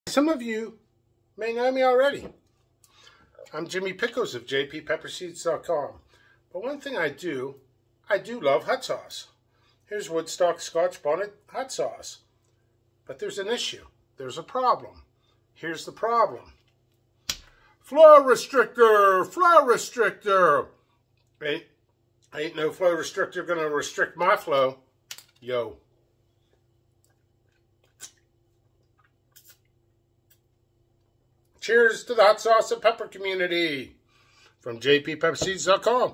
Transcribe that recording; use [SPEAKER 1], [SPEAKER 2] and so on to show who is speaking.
[SPEAKER 1] Some of you may know me already. I'm Jimmy Pickles of jppepperseeds.com. But one thing I do love hot sauce. Here's Woodstock Scotch Bonnet hot sauce. But there's an issue. There's a problem. Here's the problem. Flow restrictor! Flow restrictor! Ain't no flow restrictor gonna restrict my flow. Yo. Cheers to the hot sauce and pepper community from jppepperseeds.com.